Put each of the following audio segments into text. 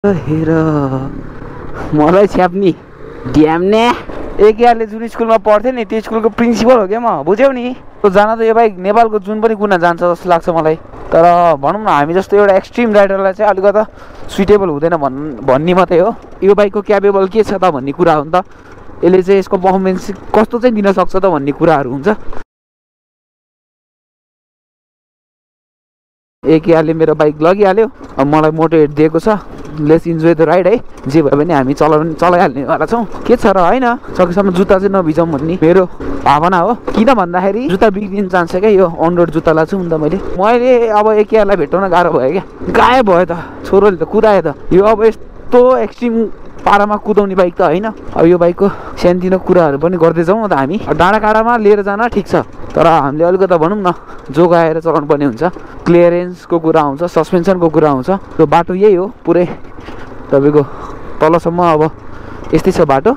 हेर मलाई छ्याप्नी ड्याम्ने एकले जुन स्कुलमा पढ्थेँ नि त्यो स्कुलको प्रिन्सिपल हो क्या म बुझ्यौ नि। जान त यो बाइक नेपालको जुन पनि कुना जान्छ जस्तो लाग्छ मलाई। तर भनौँ न हामी जस्तो एउटा एक्सट्रिम राइडरलाई चाहिँ अलिकता सुइटेबल हुँदैन भन्ने मात्रै हो। यो बाइकको क्यापेबल के छ त भन्ने कुरा हो नि त। यसले चाहिँ यसको पर्फर्मेन्स कस्तो चाहिँ दिन सक्छ त भन्ने कुराहरू हुन्छ। एकले मेरो बाइक लगिहाल्यो। अब मलाई मोटिभेट दिएको छ लेट्स इन्जोय द राइड है। जे भए पनि हामी चलाइहाल्नेवाला छौँ। के छ र होइन सकेसम्म जुत्ता चाहिँ नभिजाउँ भन्ने मेरो भावना हो। किन भन्दाखेरि जुत्ता बिग्रिन चाहन्छ क्या। यो अन रोड जुत्ता लाग्छु नि त मैले अब एकलाई भेटाउन गाह्रो भयो क्या। गायब भयो त छोरोले त कुदायो त। यो अब यस्तो एक्सट्रिम पारामा कुदाउने बाइक त होइन। अब यो बाइकको सानोतिनो कुराहरू पनि गर्दै जाउँ त हामी। डाँडा काँडामा लिएर जान ठिक छ तर हामीले अलिकति भनौँ न जोगाएर चलाउनु पर्ने हुन्छ। क्लियरेन्सको कुरा आउँछ, सस्पेन्सनको कुरा आउँछ। त्यो बाटो यही हो पुरै तपाईँको तलसम्म। अब यस्तै छ बाटो।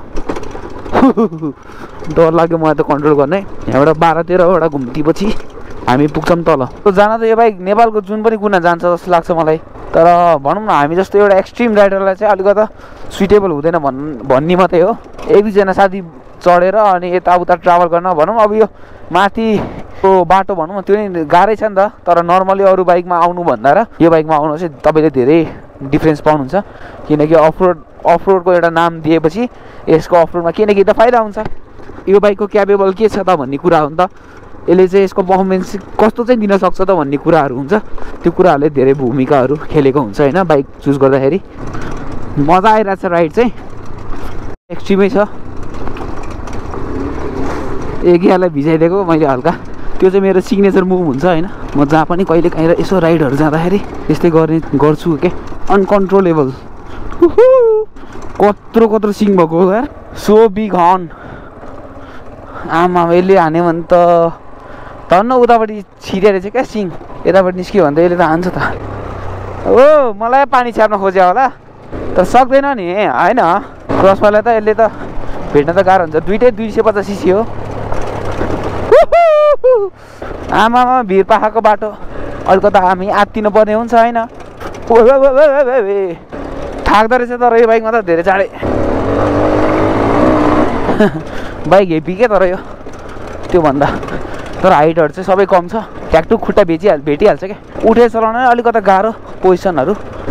डर लाग्यो मलाई त कन्ट्रोल गर्ने। यहाँबाट 12-13वटा घुम्तीपछि हामी पुग्छौँ तल। जान त यो बाइक नेपालको जुन पनि कुना जान्छ जस्तो लाग्छ मलाई। तर भनौँ न हामी जस्तो एउटा एक्सट्रिम राइडरलाई चाहिँ अलिकता सुइटेबल हुँदैन भन्ने मात्रै हो। एक दुईजना साथी चढेर अनि यताउता ट्राभल गर्न भनौँ अब यो माथिको बाटो भनौँ त्यो नि गाह्रै छ नि त। तर नर्मली अरू बाइकमा आउनु भन्दा र यो बाइकमा आउनु चाहिँ तपाईँले धेरै डिफ्रेन्स पाउनुहुन्छ। किनकि अफरोडको एउटा नाम दिएपछि यसको अफरोडमा केही न केही त फाइदा हुन्छ। यो बाइकको क्यापेबल के छ त भन्ने कुरा हो नि त। यसले चाहिँ यसको पर्फर्मेन्स कस्तो चाहिँ दिन सक्छ त भन्ने कुराहरू हुन्छ। त्यो कुराहरूले धेरै भूमिकाहरू खेलेको हुन्छ होइन बाइक चुज गर्दाखेरि। मजा आइरहेको छ राइड चाहिँ एक्सट्रिमै छ। एकलाई भिजाइदिएको मैले हल्का। त्यो चाहिँ मेरो सिग्नेचर मुभ हुन्छ होइन। म जहाँ पनि कहिले काहीँ यसो राइडहरू जाँदाखेरि त्यस्तै गर्छु के अनकन्ट्रोलेबल। कत्रो सिङ भएको हो यार। सो बिग हर्न आमा यसले हान्यो भने त धन्न उतापट्टि छिर्या रहेछ क्या सिङ। यतापट्टि निस्क्यो भने त यसले त हान्छ त। हो मलाई पानी छ्याप्न खोज्यो होला तर सक्दैन नि होइन। क्रसवाला त यसले त भेट्न त गाह्रो हुन्छ। दुइटै 250 cc हो। आमामा भिर पाखाको बाटो अलिकता हामी आत्तिनु पर्ने हुन्छ होइन। थाक्दो रहेछ तर यो बाइकमा त धेरै चाँडै। बाइक हेभी के तर यो त्योभन्दा। तर हाइटहरू चाहिँ सबै कम छ। ट्याकटुक खुट्टा भेटिहाल्छ क्या। उठेर चलाउन अलिकता गाह्रो पोजिसनहरू।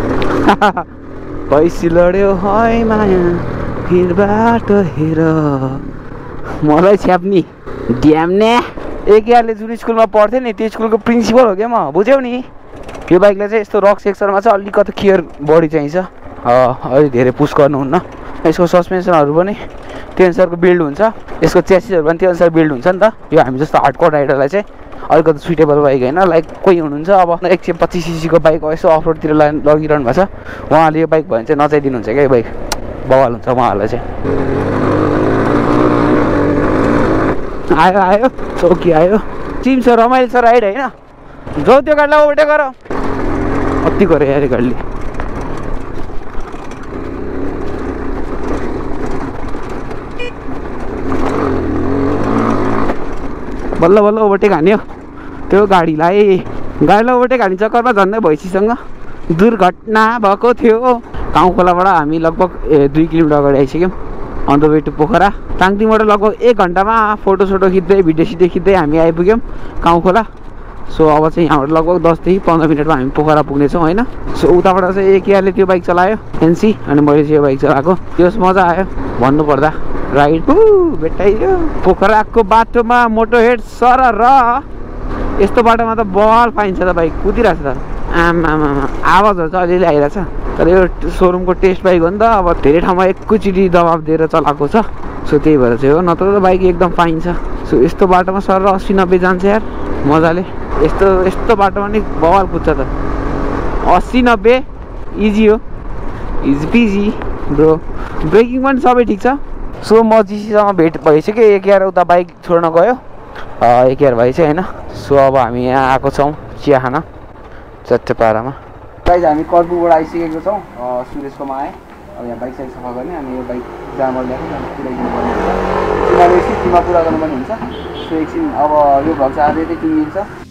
पैसी लड्यो है माया भिरबाट हेर मलाई छ्याप्नी ड्याम्ने एकले जुन स्कुलमा पढ्थेँ नि त्यो स्कुलको प्रिन्सिपल हो क्या म बुझ्यौ नि। यो बाइकलाई चाहिँ यस्तो रक सेक्सनमा चाहिँ अलिकति केयर बढी चाहिन्छ। अलि धेरै पुस गर्नुहुन्न। यसको सस्पेन्सनहरू पनि त्यो अनुसारको बिल्ड हुन्छ। यसको च्यासिसहरू पनि त्यो अनुसार बिल्ड हुन्छ नि त। यो हामी जस्तो हार्डकोर राइडरलाई चाहिँ अलिकति सुइटेबल बाइक होइन। लाइक कोही हुनुहुन्छ अब 125 cc को बाइक यसो अफरोडतिर लगिरहनु भएको छ उहाँले यो बाइक भयो भने चाहिँ नचाहिदिनुहुन्छ क्या। यो बाइक बवाल हुन्छ उहाँहरूलाई चाहिँ। आयो चौकी आयो। चिम छ रमाइलो छ राइड होइन। जो त्यो गाडीलाई ओभरटेक गर। कति गऱ्यो यार गाडीले। बल्ल ओभरटेक हान्यो त्यो गाडीलाई ओभरटेक हान्ने चक्करमा झन्डै भैँसीसँग दुर्घटना भएको थियो। गाउँ खोलाबाट हामी लगभग 2 किलोमिटर अगाडि आइसक्यौँ। On the way to Pokhara. टाङटिङबाट लगभग 1 घन्टामा फोटो खिच्दै भिडियो खिच्दै हामी आइपुग्यौँ गाउँ खोला। सो अब चाहिँ यहाँबाट लगभग 10 देखि 15 मिनटमा हामी पोखरा पुग्नेछौँ होइन। सो उताबाट चाहिँ एकले त्यो बाइक चलायो एनसी अनि मैले चाहिँ यो बाइक चलाएको। त्यस मजा आयो भन्नुपर्दा। राइड भेटाइयो पोखराको बाटोमा मोटो हेड सर र यस्तो बाटोमा त बल पाइन्छ त बाइक कुदिरहेछ त। आमामा आवाजहरू चाहिँ अलिअलि आइरहेछ तर यो सोरुमको टेस्ट बाइक हो नि त। अब धेरै ठाउँमा एकैचोटि दबाब दिएर चलाएको छ। सो त्यही भएर चाहिँ हो नत्र त बाइक एकदम पाइन्छ। सो यस्तो बाटोमा सर 80-90 जान्छ यार मजाले। यस्तो बाटोमा नि बवाल कुद्छ त। 80-90 इजी हो इजी पिजी ब्रो। ब्रेकिङ पनि सबै ठिक छ। सो म जिसीसँग भेट भइसक्यो। एकयार उता बाइक छोड्न गयो एकयार भाइ चाहिँ होइन। सो अब हामी यहाँ आएको छौँ चिया खान चट्टेपाडामा। गाइज हामी कर्पुबाट आइसकेको छौँ। सुरेशकोमा आएँ। अब यहाँ बाइक साइक सफा गर्ने अनि यो बाइक जहाँ मैले ल्याएको त्यहाँ पुऱ्याइदिनु पर्ने हुन्छ। तिमीहरू एकछिन टिममा पुरा गर्नुपर्ने हुन्छ। सो एकछिन अब यो भ्लग चाहिँ आजै चाहिँ टुङ्गिन्छ।